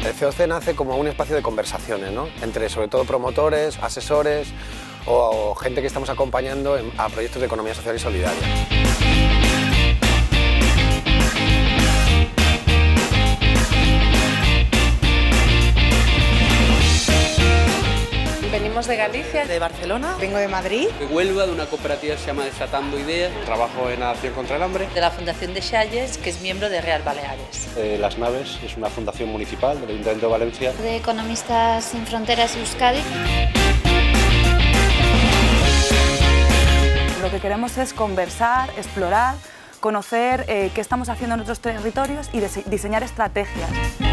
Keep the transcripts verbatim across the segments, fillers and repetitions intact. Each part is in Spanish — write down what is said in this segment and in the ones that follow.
El C O C nace como un espacio de conversaciones, ¿no? Entre sobre todo promotores, asesores o, o gente que estamos acompañando en, a proyectos de economía social y solidaria. Venimos de Galicia, de Barcelona, vengo de Madrid, de Huelva, de una cooperativa que se llama Desatando Ideas. Trabajo en Acción contra el Hambre. de la Fundación de Xalles, que es miembro de Real Baleares. Eh, Las Naves es una fundación municipal del Ayuntamiento de Valencia. De Economistas Sin Fronteras Euskadi. Lo que queremos es conversar, explorar, conocer eh, qué estamos haciendo en otros territorios y diseñar estrategias.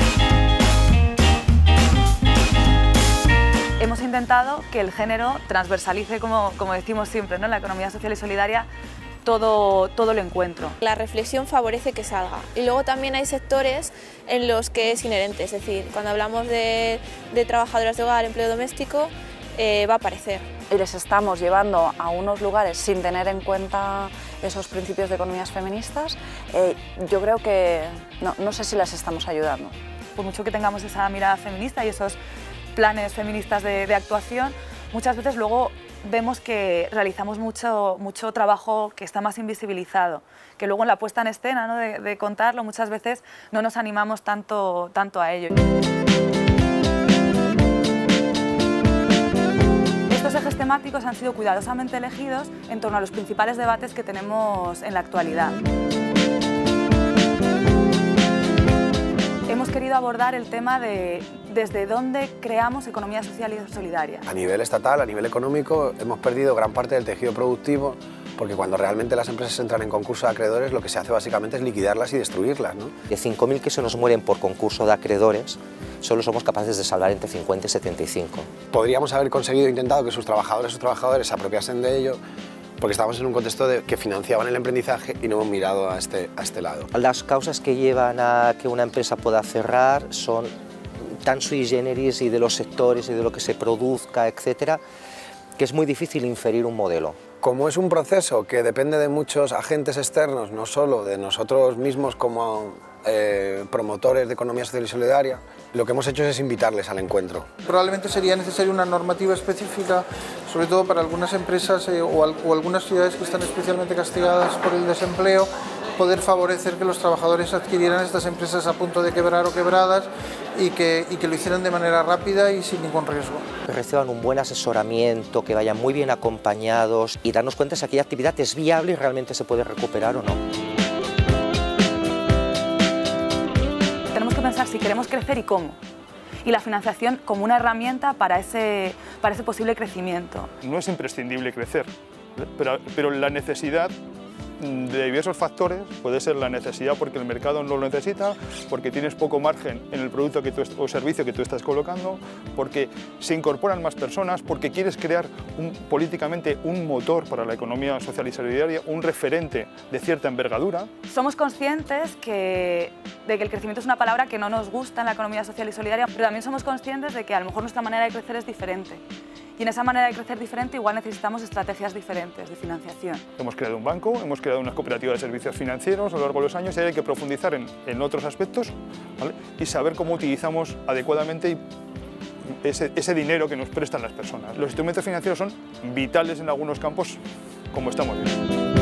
Hemos intentado que el género transversalice, como, como decimos siempre, ¿no? En la economía social y solidaria, todo, todo el encuentro. La reflexión favorece que salga. Y luego también hay sectores en los que es inherente, es decir, cuando hablamos de, de trabajadoras de hogar, empleo doméstico, eh, va a aparecer. Y les estamos llevando a unos lugares sin tener en cuenta esos principios de economías feministas, eh, yo creo que no, no sé si las estamos ayudando. Por mucho que tengamos esa mirada feminista y esos planes feministas de, de actuación, muchas veces luego vemos que realizamos mucho, mucho trabajo que está más invisibilizado, que luego en la puesta en escena, ¿no? de, de contarlo, muchas veces no nos animamos tanto, tanto a ello. Estos ejes temáticos han sido cuidadosamente elegidos en torno a los principales debates que tenemos en la actualidad. Hemos querido abordar el tema de desde dónde creamos economía social y solidaria. A nivel estatal, a nivel económico, hemos perdido gran parte del tejido productivo porque cuando realmente las empresas entran en concurso de acreedores lo que se hace básicamente es liquidarlas y destruirlas, ¿no? De cinco mil que se nos mueren por concurso de acreedores, solo somos capaces de salvar entre cincuenta y setenta y cinco. Podríamos haber conseguido, intentado que sus trabajadores sus trabajadores se apropiasen de ello, porque estamos en un contexto de que financiaban el emprendizaje y no hemos mirado a este, a este lado. Las causas que llevan a que una empresa pueda cerrar son tan sui generis y de los sectores y de lo que se produzca, etcétera, que es muy difícil inferir un modelo. Como es un proceso que depende de muchos agentes externos, no solo de nosotros mismos como eh, promotores de economía social y solidaria, lo que hemos hecho es invitarles al encuentro. Probablemente sería necesaria una normativa específica, sobre todo para algunas empresas eh, o, al, o algunas ciudades que están especialmente castigadas por el desempleo, poder favorecer que los trabajadores adquirieran estas empresas a punto de quebrar o quebradas y que, y que lo hicieran de manera rápida y sin ningún riesgo. Que reciban un buen asesoramiento, que vayan muy bien acompañados y darnos cuenta si aquella actividad es viable y realmente se puede recuperar o no. Tenemos que pensar si queremos crecer y cómo. Y la financiación como una herramienta para ese, para ese posible crecimiento. No es imprescindible crecer, pero, pero la necesidad de diversos factores, puede ser la necesidad porque el mercado no lo necesita, porque tienes poco margen en el producto que tú o servicio que tú estás colocando, porque se incorporan más personas, porque quieres crear un, políticamente un motor para la economía social y solidaria, un referente de cierta envergadura. Somos conscientes que, de que el crecimiento es una palabra que no nos gusta en la economía social y solidaria, pero también somos conscientes de que a lo mejor nuestra manera de crecer es diferente. Y en esa manera de crecer diferente igual necesitamos estrategias diferentes de financiación. Hemos creado un banco, hemos creado una cooperativa de servicios financieros a lo largo de los años y hay que profundizar en, en otros aspectos, ¿vale? Y saber cómo utilizamos adecuadamente ese, ese dinero que nos prestan las personas. Los instrumentos financieros son vitales en algunos campos, como estamos viendo.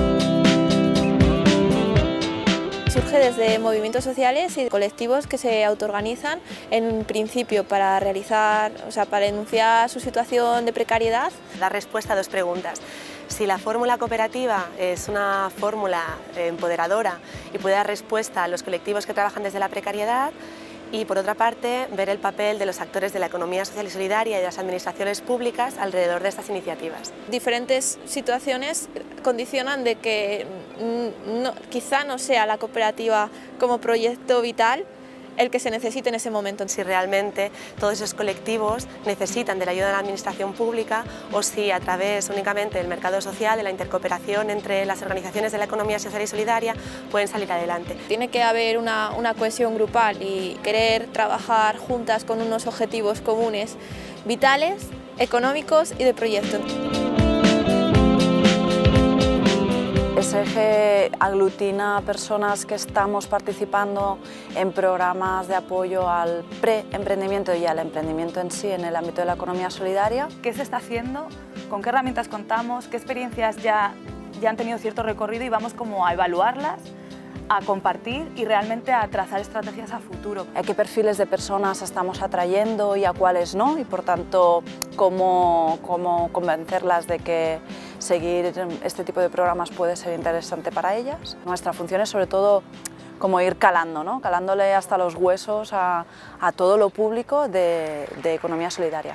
Surge desde movimientos sociales y colectivos que se autoorganizan en principio para realizar, o sea, para denunciar su situación de precariedad. Dar respuesta a dos preguntas. Si la fórmula cooperativa es una fórmula empoderadora y puede dar respuesta a los colectivos que trabajan desde la precariedad, y por otra parte, ver el papel de los actores de la economía social y solidaria y de las administraciones públicas alrededor de estas iniciativas. Diferentes situaciones condicionan de que no, quizá no sea la cooperativa como proyecto vital el que se necesite en ese momento. Si realmente todos esos colectivos necesitan de la ayuda de la administración pública o si a través únicamente del mercado social, de la intercooperación entre las organizaciones de la economía social y solidaria pueden salir adelante. Tiene que haber una, una cohesión grupal y querer trabajar juntas con unos objetivos comunes vitales, económicos y de proyecto. Ese Emerge aglutina personas que estamos participando en programas de apoyo al pre-emprendimiento y al emprendimiento en sí en el ámbito de la economía solidaria. ¿Qué se está haciendo? ¿Con qué herramientas contamos? ¿Qué experiencias ya, ya han tenido cierto recorrido y vamos como a evaluarlas, a compartir y realmente a trazar estrategias a futuro? ¿A qué perfiles de personas estamos atrayendo y a cuáles no? Y por tanto, cómo, cómo convencerlas de que seguir este tipo de programas puede ser interesante para ellas. Nuestra función es sobre todo como ir calando, ¿no? Calándole hasta los huesos a, a todo lo público de, de economía solidaria.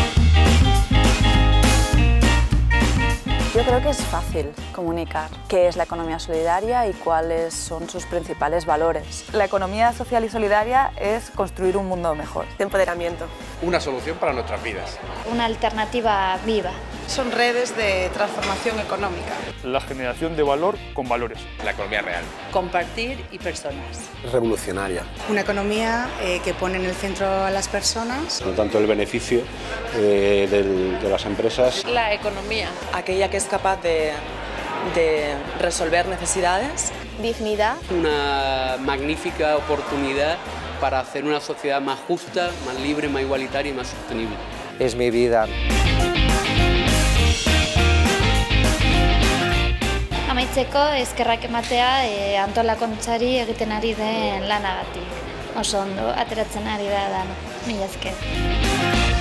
Yo creo que es fácil comunicar qué es la economía solidaria y cuáles son sus principales valores. La economía social y solidaria es construir un mundo mejor. De empoderamiento. Una solución para nuestras vidas. Una alternativa viva. Son redes de transformación económica. La generación de valor con valores. La economía real. Compartir y personas. Revolucionaria. Una economía eh, que pone en el centro a las personas. Por lo tanto, el beneficio eh, del, de las empresas. La economía. Aquella que es capaz de, de resolver necesidades. Dignidad. Una magnífica oportunidad para hacer una sociedad más justa, más libre, más igualitaria y más sostenible. Es mi vida. Amaitzeko eskerrak ematea e, antolakuntzari egiten ari den lanagatik. Oso ondo ateratzen ari da dana. Mila esker.